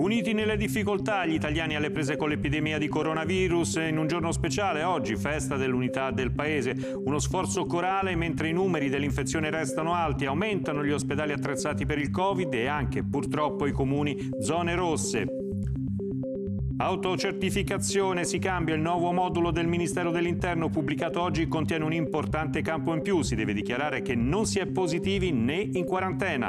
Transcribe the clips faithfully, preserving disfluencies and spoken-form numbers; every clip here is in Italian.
Uniti nelle difficoltà, gli italiani alle prese con l'epidemia di coronavirus. In un giorno speciale, oggi, festa dell'unità del Paese. Uno sforzo corale mentre i numeri dell'infezione restano alti, aumentano gli ospedali attrezzati per il Covid e anche, purtroppo, i comuni zone rosse. Autocertificazione, si cambia il nuovo modulo del Ministero dell'Interno pubblicato oggi, contiene un importante campo in più, si deve dichiarare che non si è positivi né in quarantena.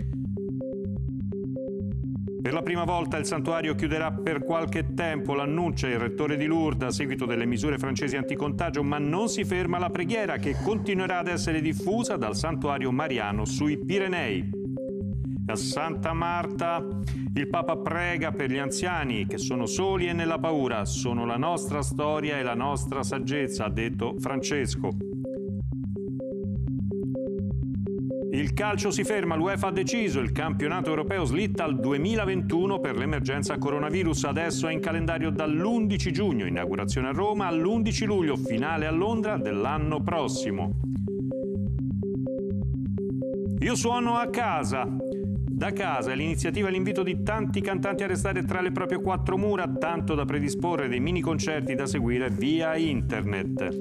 Per la prima volta il santuario chiuderà per qualche tempo, l'annuncia il rettore di Lourdes a seguito delle misure francesi anticontagio, ma non si ferma la preghiera che continuerà ad essere diffusa dal santuario mariano sui Pirenei. A Santa Marta il Papa prega per gli anziani che sono soli e nella paura. Sono la nostra storia e la nostra saggezza, ha detto Francesco. Il calcio si ferma, l'UEFA ha deciso, il campionato europeo slitta al duemilaventuno per l'emergenza coronavirus. Adesso è in calendario dall'undici giugno, inaugurazione a Roma, all'undici luglio, finale a Londra dell'anno prossimo. Io suono a casa. Da casa è l'iniziativa e l'invito di tanti cantanti a restare tra le proprie quattro mura, tanto da predisporre dei mini concerti da seguire via internet.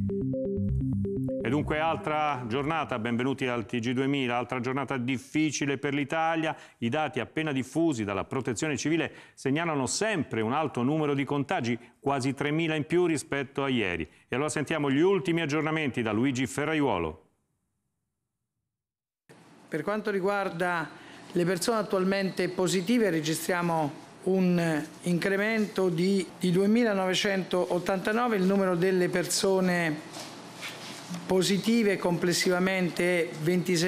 E dunque altra giornata, benvenuti al T G duemila, altra giornata difficile per l'Italia. I dati appena diffusi dalla Protezione Civile segnalano sempre un alto numero di contagi, quasi tremila in più rispetto a ieri. E allora sentiamo gli ultimi aggiornamenti da Luigi Ferraiuolo. Per quanto riguarda le persone attualmente positive, registriamo un incremento di, di duemilanovecentottantanove, il numero delle persone positive complessivamente è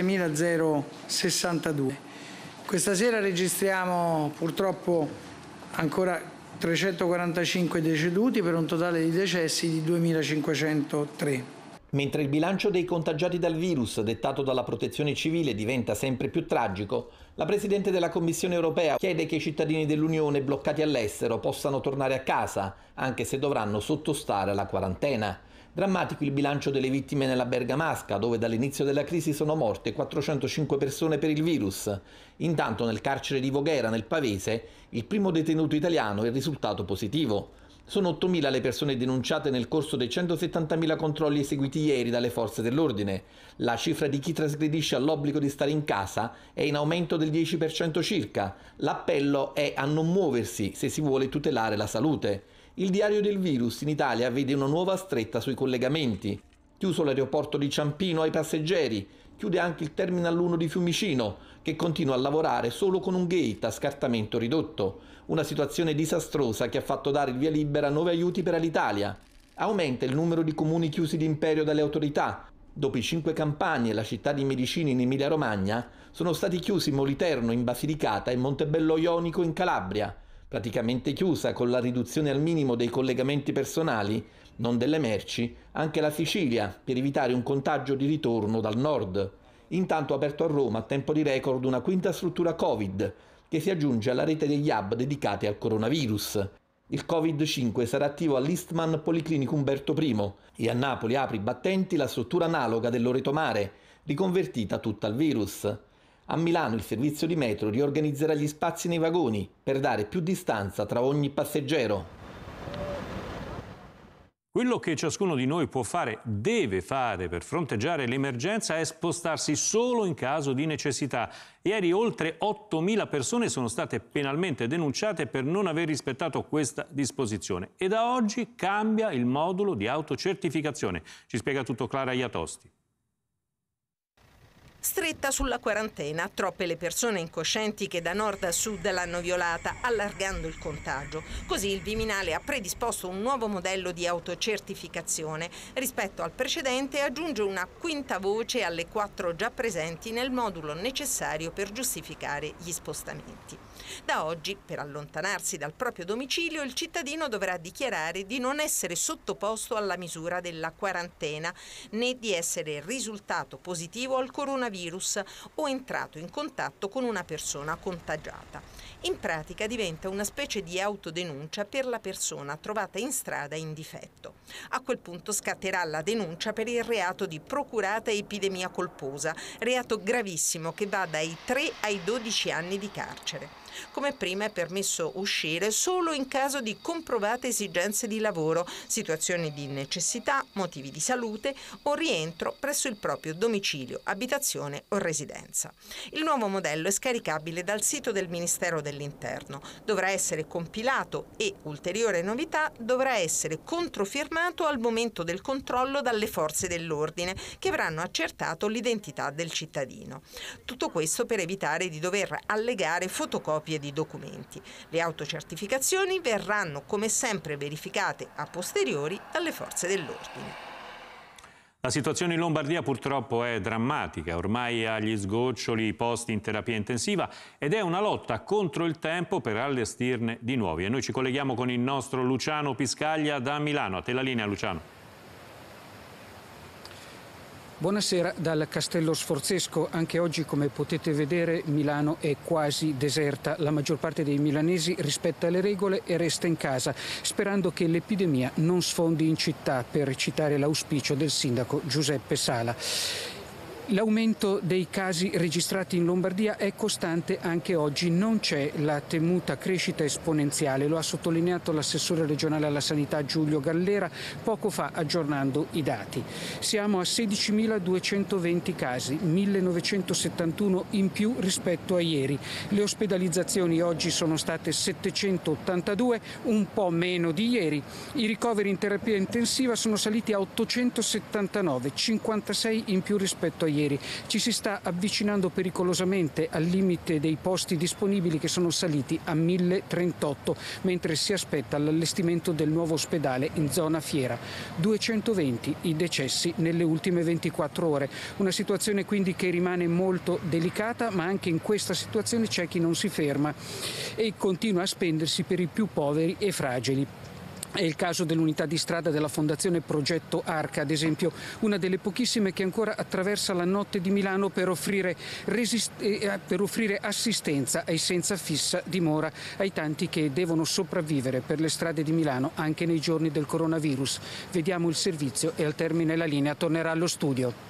ventiseimilazero-sessantadue. Questa sera registriamo purtroppo ancora trecentoquarantacinque deceduti per un totale di decessi di duemilacinquecentotre. Mentre il bilancio dei contagiati dal virus dettato dalla Protezione Civile diventa sempre più tragico, la Presidente della Commissione europea chiede che i cittadini dell'Unione bloccati all'estero possano tornare a casa, anche se dovranno sottostare alla quarantena. Drammatico il bilancio delle vittime nella Bergamasca, dove dall'inizio della crisi sono morte quattrocentocinque persone per il virus. Intanto nel carcere di Voghera, nel Pavese, il primo detenuto italiano è risultato positivo. Sono ottomila le persone denunciate nel corso dei centosettantamila controlli eseguiti ieri dalle forze dell'ordine. La cifra di chi trasgredisce all'obbligo di stare in casa è in aumento del dieci per cento circa. L'appello è a non muoversi se si vuole tutelare la salute. Il diario del virus in Italia vede una nuova stretta sui collegamenti. Chiuso l'aeroporto di Ciampino ai passeggeri, chiude anche il Terminal uno di Fiumicino, che continua a lavorare solo con un gate a scartamento ridotto. Una situazione disastrosa che ha fatto dare il via libera a nuovi aiuti per l'Italia. Aumenta il numero di comuni chiusi d'imperio dalle autorità. Dopo i cinque Campani e la città di Medicini in Emilia-Romagna, sono stati chiusi Moliterno in Basilicata e Montebello Ionico in Calabria. Praticamente chiusa, con la riduzione al minimo dei collegamenti personali, non delle merci, anche la Sicilia, per evitare un contagio di ritorno dal nord. Intanto ha aperto a Roma a tempo di record una quinta struttura Covid, che si aggiunge alla rete degli hub dedicati al coronavirus. Il Covid cinque sarà attivo all'Eastman Policlinico Umberto primo e a Napoli apre i battenti la struttura analoga del Loreto Mare, riconvertita tutta al virus. A Milano il servizio di metro riorganizzerà gli spazi nei vagoni per dare più distanza tra ogni passeggero. Quello che ciascuno di noi può fare, deve fare per fronteggiare l'emergenza è spostarsi solo in caso di necessità. Ieri oltre ottomila persone sono state penalmente denunciate per non aver rispettato questa disposizione. E da oggi cambia il modulo di autocertificazione. Ci spiega tutto Clara Iatosti. Stretta sulla quarantena, troppe le persone incoscienti che da nord a sud l'hanno violata, allargando il contagio. Così il Viminale ha predisposto un nuovo modello di autocertificazione. Rispetto al precedente aggiunge una quinta voce alle quattro già presenti nel modulo necessario per giustificare gli spostamenti. Da oggi, per allontanarsi dal proprio domicilio, il cittadino dovrà dichiarare di non essere sottoposto alla misura della quarantena, né di essere risultato positivo al coronavirus o entrato in contatto con una persona contagiata. In pratica diventa una specie di autodenuncia per la persona trovata in strada in difetto. A quel punto scatterà la denuncia per il reato di procurata epidemia colposa, reato gravissimo che va dai tre ai dodici anni di carcere. Come prima è permesso uscire solo in caso di comprovate esigenze di lavoro, situazioni di necessità, motivi di salute o rientro presso il proprio domicilio, abitazione o residenza. Il nuovo modello è scaricabile dal sito del Ministero dell'Interno. Dovrà essere compilato e, ulteriore novità, dovrà essere controfirmato al momento del controllo dalle forze dell'ordine, che avranno accertato l'identità del cittadino. Tutto questo per evitare di dover allegare fotocopie di documenti. Le autocertificazioni verranno come sempre verificate a posteriori dalle forze dell'ordine. La situazione in Lombardia purtroppo è drammatica, ormai agli sgoccioli i posti in terapia intensiva ed è una lotta contro il tempo per allestirne di nuovi. E noi ci colleghiamo con il nostro Luciano Piscaglia da Milano. A te la linea, Luciano. Buonasera dal Castello Sforzesco. Anche oggi, come potete vedere, Milano è quasi deserta. La maggior parte dei milanesi rispetta le regole e resta in casa, sperando che l'epidemia non sfondi in città, per citare l'auspicio del sindaco Giuseppe Sala. L'aumento dei casi registrati in Lombardia è costante anche oggi, non c'è la temuta crescita esponenziale, lo ha sottolineato l'assessore regionale alla sanità Giulio Gallera poco fa aggiornando i dati. Siamo a sedicimiladuecentoventi casi, millenovecentosettantuno in più rispetto a ieri. Le ospedalizzazioni oggi sono state settecentottantadue, un po' meno di ieri. I ricoveri in terapia intensiva sono saliti a ottocentosettantanove, cinquantasei in più rispetto a ieri. Ieri. Ci si sta avvicinando pericolosamente al limite dei posti disponibili, che sono saliti a mille trentotto, mentre si aspetta l'allestimento del nuovo ospedale in zona Fiera. duecentoventi i decessi nelle ultime ventiquattro ore. Una situazione quindi che rimane molto delicata, ma anche in questa situazione c'è chi non si ferma e continua a spendersi per i più poveri e fragili. È il caso dell'unità di strada della Fondazione Progetto Arca, ad esempio, una delle pochissime che ancora attraversa la notte di Milano per offrire, resist- eh, per offrire assistenza ai senza fissa dimora, ai tanti che devono sopravvivere per le strade di Milano anche nei giorni del coronavirus. Vediamo il servizio e al termine la linea tornerà allo studio.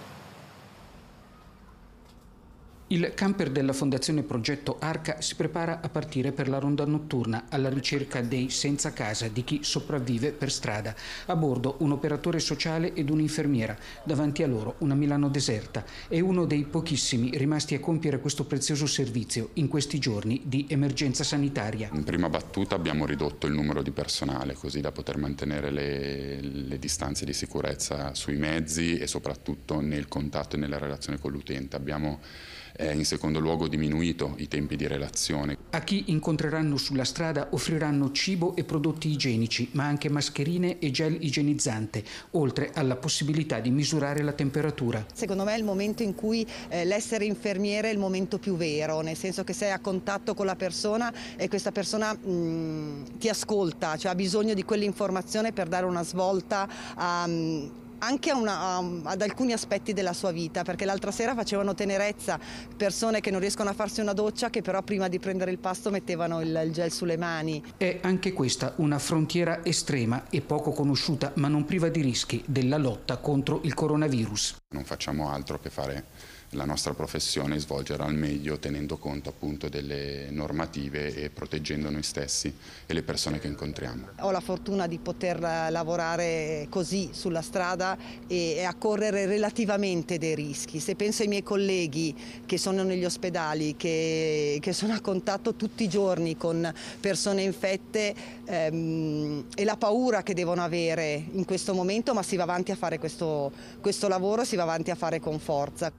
Il camper della Fondazione Progetto Arca si prepara a partire per la ronda notturna alla ricerca dei senza casa, di chi sopravvive per strada. A bordo un operatore sociale ed un'infermiera. Davanti a loro una Milano deserta. È uno dei pochissimi rimasti a compiere questo prezioso servizio in questi giorni di emergenza sanitaria. In prima battuta abbiamo ridotto il numero di personale, così da poter mantenere le, le distanze di sicurezza sui mezzi e soprattutto nel contatto e nella relazione con l'utente. Abbiamo Eh, in secondo luogo diminuito i tempi di relazione. A chi incontreranno sulla strada offriranno cibo e prodotti igienici, ma anche mascherine e gel igienizzante, oltre alla possibilità di misurare la temperatura. Secondo me è il momento in cui eh, l'essere infermiere è il momento più vero, nel senso che sei a contatto con la persona e questa persona mh, ti ascolta, cioè ha bisogno di quell'informazione per dare una svolta a... Mh, anche a una, a, ad alcuni aspetti della sua vita, perché l'altra sera facevano tenerezza persone che non riescono a farsi una doccia, che però prima di prendere il pasto mettevano il, il gel sulle mani. È anche questa una frontiera estrema e poco conosciuta, ma non priva di rischi, della lotta contro il coronavirus. Non facciamo altro che fare la nostra professione e svolgerla al meglio, tenendo conto appunto delle normative e proteggendo noi stessi e le persone che incontriamo. Ho la fortuna di poter lavorare così sulla strada e a correre relativamente dei rischi. Se penso ai miei colleghi che sono negli ospedali, che, che sono a contatto tutti i giorni con persone infette ehm, e la paura che devono avere in questo momento, ma si va avanti a fare questo, questo lavoro, si va avanti a fare con forza.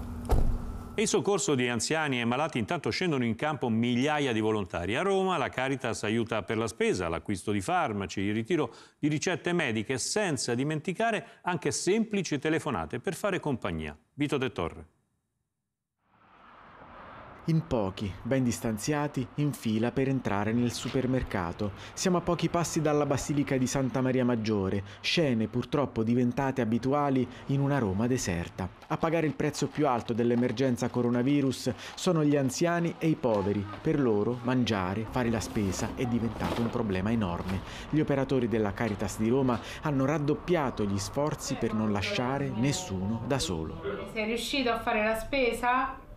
E in soccorso di anziani e malati intanto scendono in campo migliaia di volontari. A Roma la Caritas aiuta per la spesa, l'acquisto di farmaci, il ritiro di ricette mediche, senza dimenticare anche semplici telefonate per fare compagnia. Vito De Torre. In pochi, ben distanziati, in fila per entrare nel supermercato. Siamo a pochi passi dalla Basilica di Santa Maria Maggiore, scene purtroppo diventate abituali in una Roma deserta. A pagare il prezzo più alto dell'emergenza coronavirus sono gli anziani e i poveri. Per loro mangiare, fare la spesa è diventato un problema enorme. Gli operatori della Caritas di Roma hanno raddoppiato gli sforzi per non lasciare nessuno da solo. Sei riuscito a fare la spesa?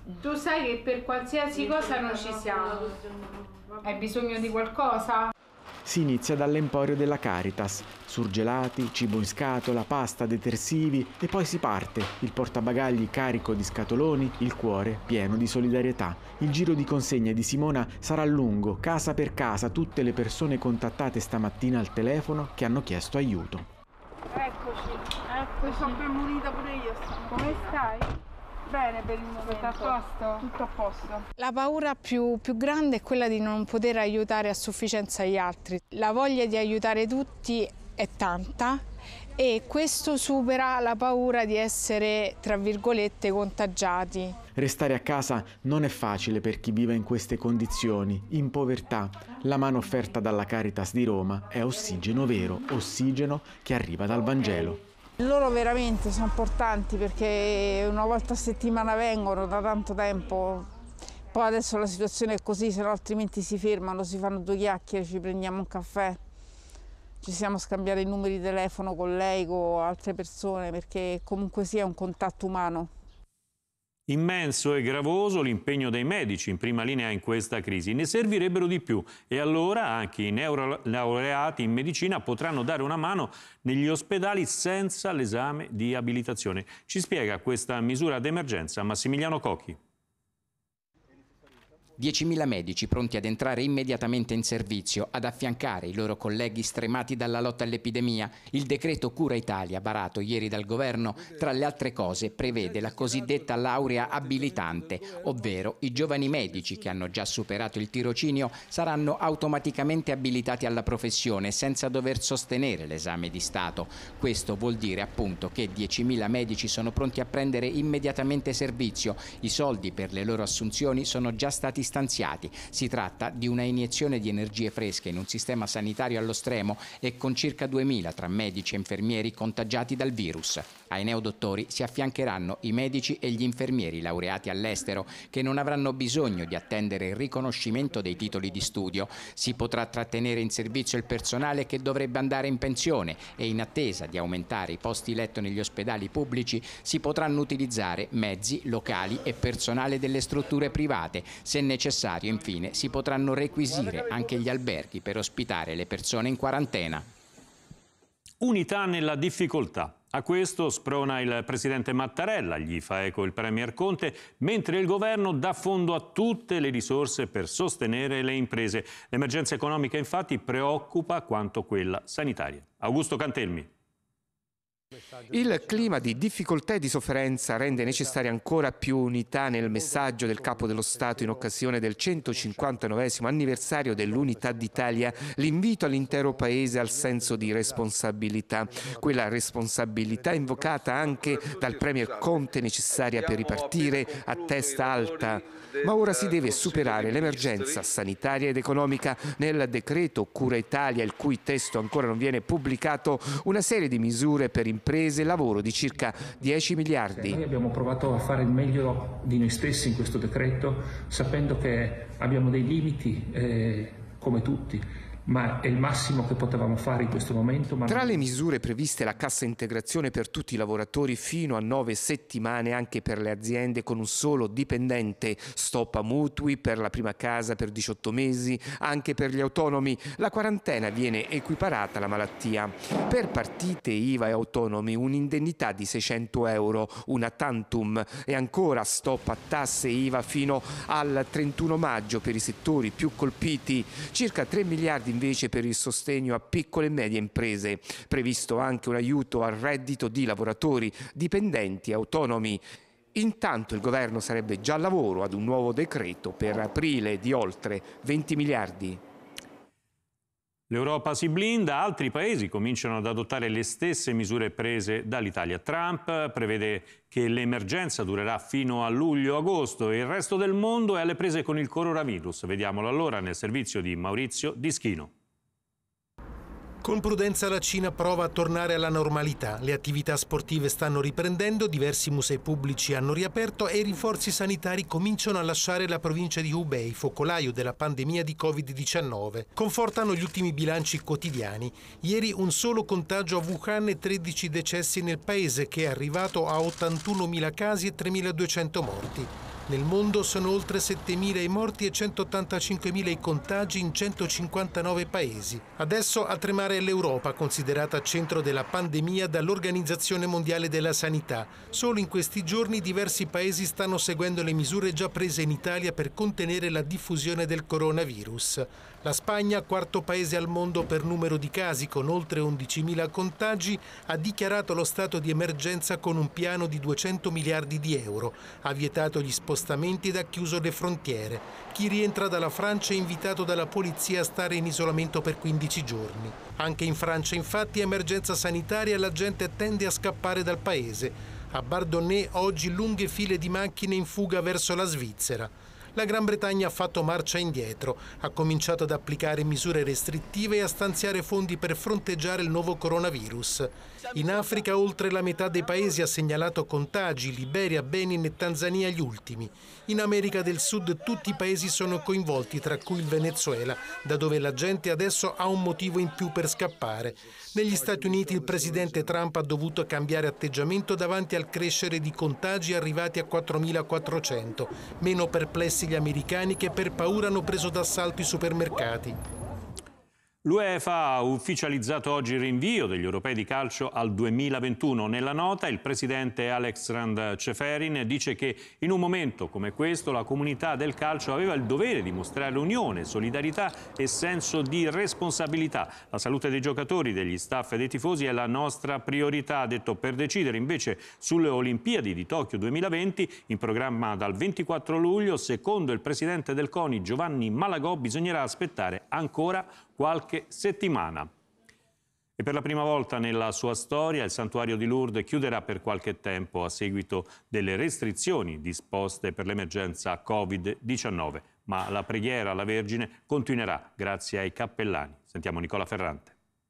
Tu sai che per qualsiasi cosa non ci siamo. Hai bisogno di qualcosa? Si inizia dall'emporio della Caritas, surgelati, cibo in scatola, pasta, detersivi e poi si parte, il portabagagli carico di scatoloni, il cuore pieno di solidarietà. Il giro di consegne di Simona sarà lungo, casa per casa, tutte le persone contattate stamattina al telefono che hanno chiesto aiuto. Eccoci, eccoci. Sono ben munita pure io. Come stai? Bene per il momento. Tutto a posto? Tutto a posto. La paura più, più grande è quella di non poter aiutare a sufficienza gli altri. La voglia di aiutare tutti è tanta e questo supera la paura di essere, tra virgolette, contagiati. Restare a casa non è facile per chi vive in queste condizioni, in povertà. La mano offerta dalla Caritas di Roma è ossigeno vero, ossigeno che arriva dal Vangelo. Loro veramente sono importanti perché una volta a settimana vengono da tanto tempo, poi adesso la situazione è così, se no altrimenti si fermano, si fanno due chiacchiere, ci prendiamo un caffè, ci siamo scambiati i numeri di telefono con lei, con altre persone, perché comunque sia un contatto umano. Immenso e gravoso l'impegno dei medici in prima linea in questa crisi. Ne servirebbero di più e allora anche i neolaureati in medicina potranno dare una mano negli ospedali senza l'esame di abilitazione. Ci spiega questa misura d'emergenza Massimiliano Cocchi. diecimila medici pronti ad entrare immediatamente in servizio, ad affiancare i loro colleghi stremati dalla lotta all'epidemia. Il decreto Cura Italia, varato ieri dal governo, tra le altre cose prevede la cosiddetta laurea abilitante, ovvero i giovani medici che hanno già superato il tirocinio saranno automaticamente abilitati alla professione senza dover sostenere l'esame di Stato. Questo vuol dire appunto che diecimila medici sono pronti a prendere immediatamente servizio. I soldi per le loro assunzioni sono già stati stanziati. Si tratta di una iniezione di energie fresche in un sistema sanitario allo stremo e con circa duemila tra medici e infermieri contagiati dal virus. Ai neodottori si affiancheranno i medici e gli infermieri laureati all'estero che non avranno bisogno di attendere il riconoscimento dei titoli di studio. Si potrà trattenere in servizio il personale che dovrebbe andare in pensione e in attesa di aumentare i posti letto negli ospedali pubblici si potranno utilizzare mezzi, locali e personale delle strutture private. Se necessario, infine, si potranno requisire anche gli alberghi per ospitare le persone in quarantena. Unità nella difficoltà. A questo sprona il presidente Mattarella, gli fa eco il premier Conte, mentre il governo dà fondo a tutte le risorse per sostenere le imprese. L'emergenza economica infatti preoccupa quanto quella sanitaria. Augusto Cantelmi. Il clima di difficoltà e di sofferenza rende necessaria ancora più unità nel messaggio del Capo dello Stato in occasione del centocinquantanovesimo anniversario dell'Unità d'Italia, l'invito all'intero Paese al senso di responsabilità, quella responsabilità invocata anche dal Premier Conte necessaria per ripartire a testa alta. Ma ora si deve superare l'emergenza sanitaria ed economica. Nel decreto Cura Italia, il cui testo ancora non viene pubblicato, una serie di misure per imprese e lavoro di circa dieci miliardi. Noi abbiamo provato a fare il meglio di noi stessi in questo decreto, sapendo che abbiamo dei limiti eh, come tutti. Ma è il massimo che potevamo fare in questo momento. Ma Tra le misure previste la cassa integrazione per tutti i lavoratori fino a nove settimane anche per le aziende con un solo dipendente, stop a mutui per la prima casa per diciotto mesi, anche per gli autonomi. La quarantena viene equiparata alla malattia. Per partite I V A e autonomi un'indennità di seicento euro, una tantum, e ancora stop a tasse e I V A fino al trentuno maggio per i settori più colpiti, circa tre miliardi invece per il sostegno a piccole e medie imprese. Previsto anche un aiuto al reddito di lavoratori, dipendenti e autonomi. Intanto il governo sarebbe già al lavoro ad un nuovo decreto per aprile di oltre venti miliardi. L'Europa si blinda, altri paesi cominciano ad adottare le stesse misure prese dall'Italia. Trump prevede che l'emergenza durerà fino a luglio-agosto e il resto del mondo è alle prese con il coronavirus. Vediamolo allora nel servizio di Maurizio Dischino. Con prudenza la Cina prova a tornare alla normalità. Le attività sportive stanno riprendendo, diversi musei pubblici hanno riaperto e i rinforzi sanitari cominciano a lasciare la provincia di Hubei, focolaio della pandemia di covid diciannove. Confortano gli ultimi bilanci quotidiani. Ieri un solo contagio a Wuhan e tredici decessi nel paese, che è arrivato a ottantunomila casi e tremiladuecento morti. Nel mondo sono oltre settemila i morti e centottantacinquemila i contagi in centocinquantanove paesi. Adesso a tremare è l'Europa, considerata centro della pandemia dall'Organizzazione Mondiale della Sanità. Solo in questi giorni diversi paesi stanno seguendo le misure già prese in Italia per contenere la diffusione del coronavirus. La Spagna, quarto paese al mondo per numero di casi con oltre undicimila contagi, ha dichiarato lo stato di emergenza con un piano di duecento miliardi di euro. Ha vietato gli spostamenti ed ha chiuso le frontiere. Chi rientra dalla Francia è invitato dalla polizia a stare in isolamento per quindici giorni. Anche in Francia, infatti, emergenza sanitaria e la gente tende a scappare dal paese. A Bardonnay oggi lunghe file di macchine in fuga verso la Svizzera. La Gran Bretagna ha fatto marcia indietro, ha cominciato ad applicare misure restrittive e a stanziare fondi per fronteggiare il nuovo coronavirus. In Africa oltre la metà dei paesi ha segnalato contagi, Liberia, Benin e Tanzania gli ultimi. In America del Sud tutti i paesi sono coinvolti, tra cui il Venezuela, da dove la gente adesso ha un motivo in più per scappare. Negli Stati Uniti il presidente Trump ha dovuto cambiare atteggiamento davanti al crescere di contagi arrivati a quattromilaquattrocento, meno perplessi gli americani che per paura hanno preso d'assalto i supermercati. L'UEFA ha ufficializzato oggi il rinvio degli europei di calcio al duemilaventuno. Nella nota il presidente Aleksandr Ceferin dice che in un momento come questo la comunità del calcio aveva il dovere di mostrare unione, solidarietà e senso di responsabilità. La salute dei giocatori, degli staff e dei tifosi è la nostra priorità, ha detto. Per decidere invece sulle Olimpiadi di Tokyo duemilaventi, in programma dal ventiquattro luglio, secondo il presidente del CONI Giovanni Malagò, bisognerà aspettare ancora qualche settimana. E per la prima volta nella sua storia il santuario di Lourdes chiuderà per qualche tempo a seguito delle restrizioni disposte per l'emergenza Covid diciannove. Ma la preghiera alla Vergine continuerà grazie ai cappellani. Sentiamo Nicola Ferrante.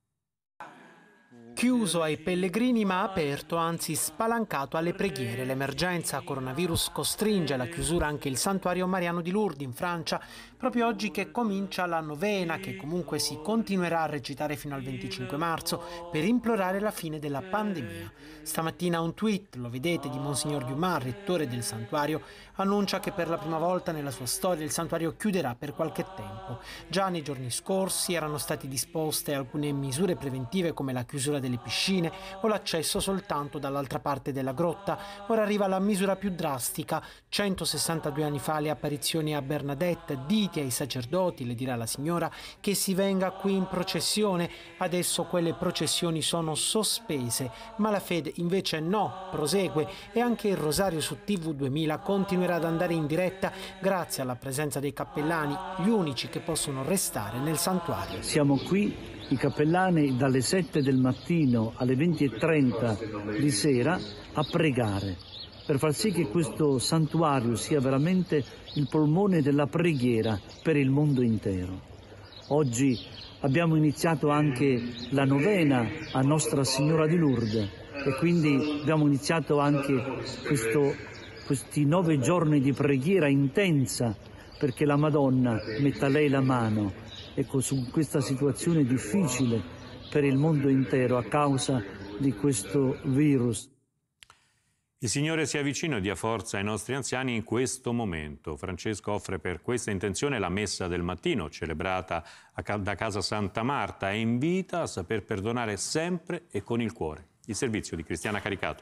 Chiuso ai pellegrini ma aperto, anzi spalancato alle preghiere. L'emergenza coronavirus costringe alla chiusura anche il santuario mariano di Lourdes in Francia, proprio oggi che comincia la novena, che comunque si continuerà a recitare fino al venticinque marzo per implorare la fine della pandemia. Stamattina un tweet, lo vedete, di Monsignor Dumas, rettore del santuario, annuncia che per la prima volta nella sua storia il santuario chiuderà per qualche tempo. Già nei giorni scorsi erano state disposte alcune misure preventive come la chiusura delle piscine o l'accesso soltanto dall'altra parte della grotta. Ora arriva la misura più drastica. centosessantadue anni fa le apparizioni a Bernadette, diti ai sacerdoti, le dirà la signora, che si venga qui in processione. Adesso quelle processioni sono sospese, ma la fede invece no, prosegue, e anche il rosario su T V duemila continuerà ad andare in diretta grazie alla presenza dei cappellani, gli unici che possono restare nel santuario. Siamo qui, i cappellani, dalle sette del mattino alle venti e trenta di sera a pregare, per far sì che questo santuario sia veramente il polmone della preghiera per il mondo intero. Oggi abbiamo iniziato anche la novena a Nostra Signora di Lourdes e quindi abbiamo iniziato anche questo, questi nove giorni di preghiera intensa perché la Madonna metta lei la mano, ecco, su questa situazione difficile per il mondo intero a causa di questo virus. Il Signore sia vicino e dia forza ai nostri anziani in questo momento. Francesco offre per questa intenzione la messa del mattino, celebrata da Casa Santa Marta, e invita a saper perdonare sempre e con il cuore. Il servizio di Cristiana Caricato.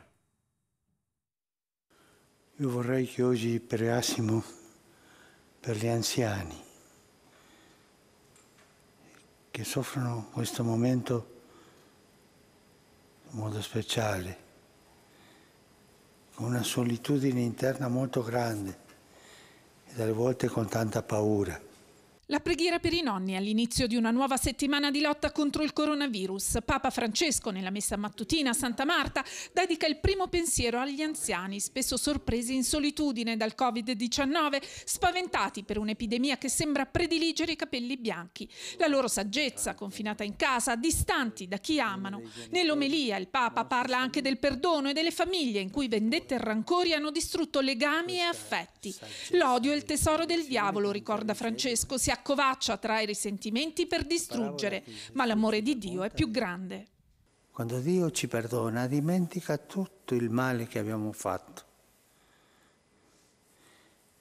Io vorrei che oggi pregassimo per gli anziani che soffrono questo momento in modo speciale, con una solitudine interna molto grande e dalle volte con tanta paura. La preghiera per i nonni all'inizio di una nuova settimana di lotta contro il coronavirus. Papa Francesco, nella messa mattutina a Santa Marta, dedica il primo pensiero agli anziani, spesso sorpresi in solitudine dal Covid diciannove, spaventati per un'epidemia che sembra prediligere i capelli bianchi. La loro saggezza, confinata in casa, distanti da chi amano. Nell'omelia il Papa parla anche del perdono e delle famiglie in cui vendette e rancori hanno distrutto legami e affetti. L'odio è il tesoro del diavolo, ricorda Francesco, si accovaccia tra i risentimenti per distruggere, ma l'amore di Dio è più grande. Quando Dio ci perdona, dimentica tutto il male che abbiamo fatto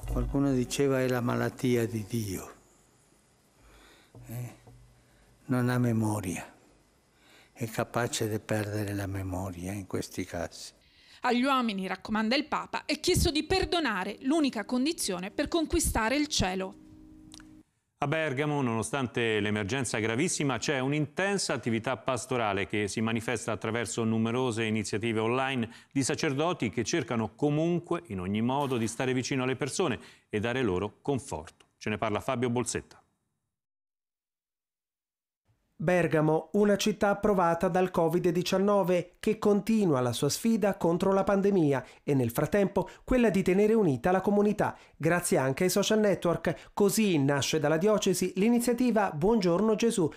Qualcuno diceva è la malattia di Dio. Eh? Non ha memoria. È capace di perdere la memoria in questi casi. Agli uomini, raccomanda il Papa, è chiesto di perdonare, l'unica condizione per conquistare il cielo. A Bergamo, nonostante l'emergenza gravissima, c'è un'intensa attività pastorale che si manifesta attraverso numerose iniziative online di sacerdoti che cercano comunque, in ogni modo, di stare vicino alle persone e dare loro conforto. Ce ne parla Fabio Bolsetta. Bergamo, una città provata dal covid diciannove che continua la sua sfida contro la pandemia e nel frattempo quella di tenere unita la comunità, grazie anche ai social network. Così nasce dalla diocesi l'iniziativa Buongiorno Gesù.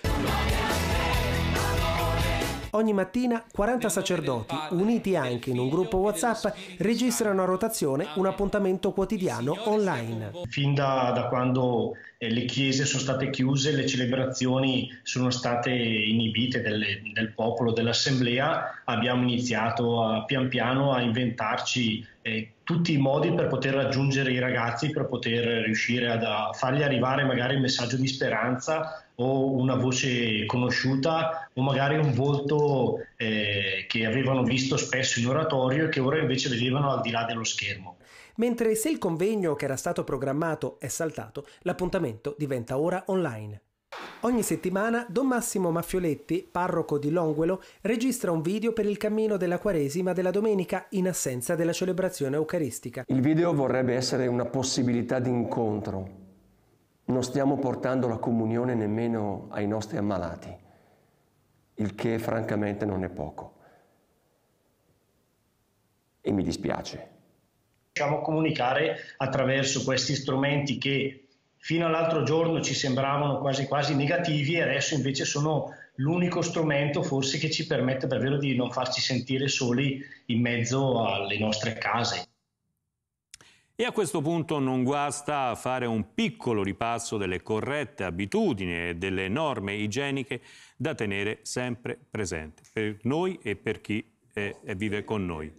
Ogni mattina quaranta sacerdoti, uniti anche in un gruppo WhatsApp, registrano a rotazione un appuntamento quotidiano online. Fin da, da quando eh, le chiese sono state chiuse, le celebrazioni sono state inibite delle, del popolo, dell'assemblea, abbiamo iniziato a, pian piano a inventarci eh, tutti i modi per poter raggiungere i ragazzi, per poter riuscire ad, a fargli arrivare magari il messaggio di speranza o una voce conosciuta o magari un volto eh, che avevano visto spesso in oratorio e che ora invece vedevano al di là dello schermo. Mentre se il convegno che era stato programmato è saltato, l'appuntamento diventa ora online. Ogni settimana Don Massimo Maffioletti, parroco di Longuelo, registra un video per il cammino della Quaresima della domenica in assenza della celebrazione eucaristica. Il video vorrebbe essere una possibilità di incontro. Non stiamo portando la comunione nemmeno ai nostri ammalati, il che francamente non è poco. E mi dispiace. Riusciamo a comunicare attraverso questi strumenti che fino all'altro giorno ci sembravano quasi quasi negativi e adesso invece sono l'unico strumento forse che ci permette davvero di non farci sentire soli in mezzo alle nostre case. E a questo punto non guasta a fare un piccolo ripasso delle corrette abitudini e delle norme igieniche da tenere sempre presenti per noi e per chi è, è vive con noi.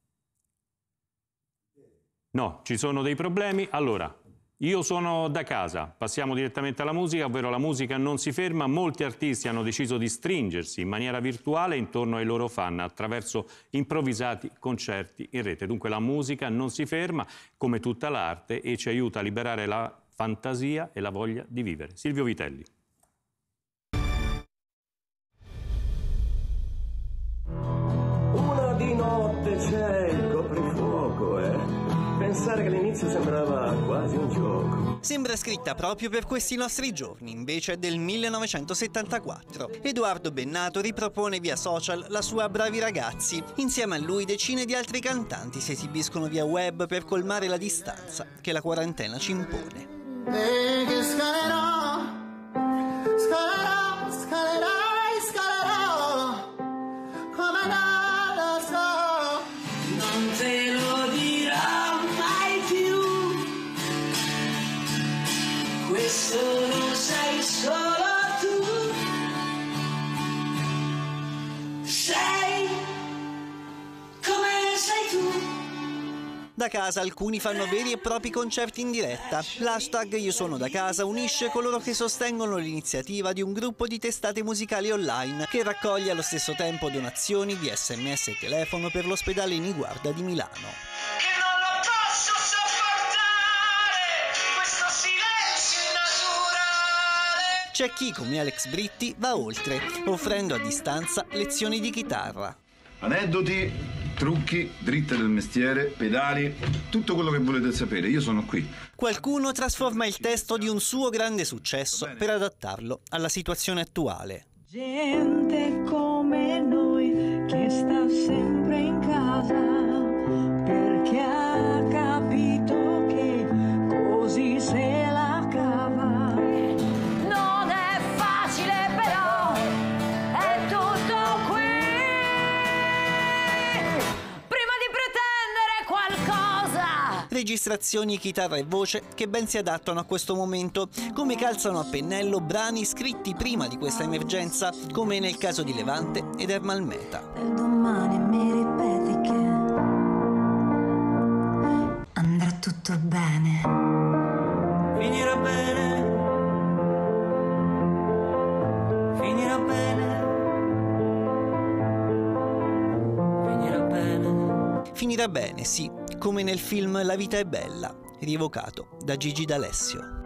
No, ci sono dei problemi? Allora, io sono da casa, passiamo direttamente alla musica, ovvero la musica non si ferma. Molti artisti hanno deciso di stringersi in maniera virtuale intorno ai loro fan attraverso improvvisati concerti in rete. Dunque la musica non si ferma come tutta l'arte e ci aiuta a liberare la fantasia e la voglia di vivere. Silvio Vitelli. Una di notte c'è il coprifuoco, eh. Pensare che all'inizio sembrava quasi un gioco. Sembra scritta proprio per questi nostri giorni, invece è del millenovecentosettantaquattro. Edoardo Bennato ripropone via social la sua Bravi Ragazzi. Insieme a lui decine di altri cantanti si esibiscono via web per colmare la distanza che la quarantena ci impone. E che scalerò, scalerò, scalerai, scalerò, come non lo so, non te lo dirò. Questo non sei solo tu, sei come sei tu. Da casa alcuni fanno veri e propri concerti in diretta. L'hashtag Io sono da casa unisce coloro che sostengono l'iniziativa di un gruppo di testate musicali online che raccoglie allo stesso tempo donazioni di sms e telefono per l'ospedale Niguarda di Milano. C'è chi, come Alex Britti, va oltre, offrendo a distanza lezioni di chitarra. Aneddoti, trucchi, dritte del mestiere, pedali, tutto quello che volete sapere, io sono qui. Qualcuno trasforma il testo di un suo grande successo per adattarlo alla situazione attuale. Gente come noi che sta sempre in casa perché ha capito che così se la cava. Registrazioni, chitarra e voce che ben si adattano a questo momento, come calzano a pennello brani scritti prima di questa emergenza, come nel caso di Levante ed Ermal Meta. Domani mi ripeti che andrà tutto tutto bene. Finirà bene. Finirà bene. Finirà bene. Finirà bene, sì, come nel film La vita è bella, rievocato da Gigi D'Alessio.